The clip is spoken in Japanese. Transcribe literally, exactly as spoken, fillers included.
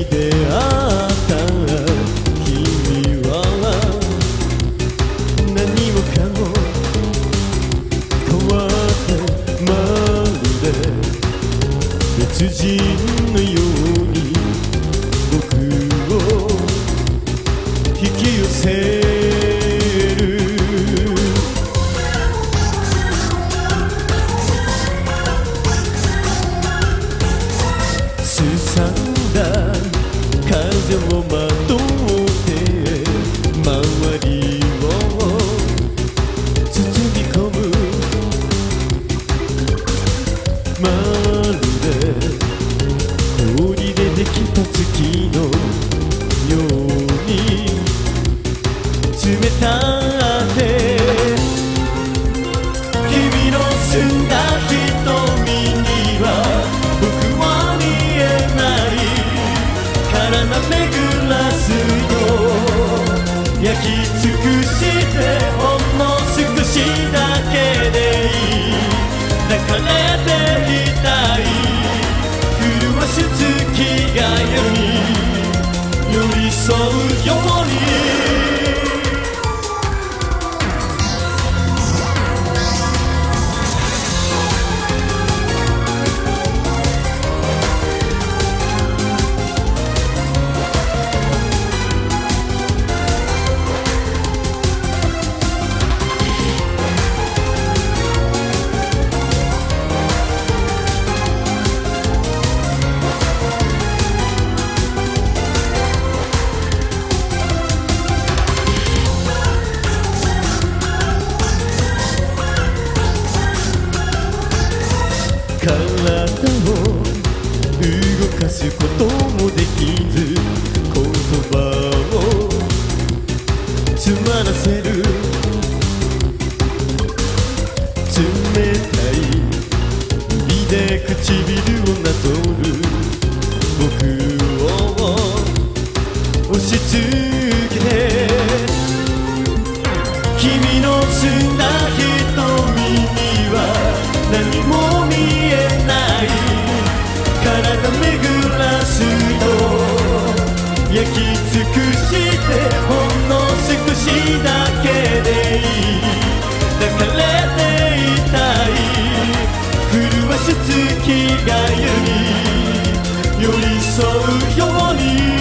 に出会った君は何もかも変わってまるで別人のように僕を引き寄せるすさんだ風をまとって周りを包み込むまるで氷でできた月のように冷たって君の澄んだ瞳には僕は見えないからなめぐらすよ焼き尽くしてほんの少しだけでいい抱かれていたい震わす月が夜に寄り添うように体を動かすこともできず言葉を詰まらせる冷たい指で唇をなぞる僕を押し付けて君の澄んだ瞳には何も見えない体めぐらすと焼き尽くしてほんの少しだけでいい抱かれていたい震わす月が夜に寄り添うように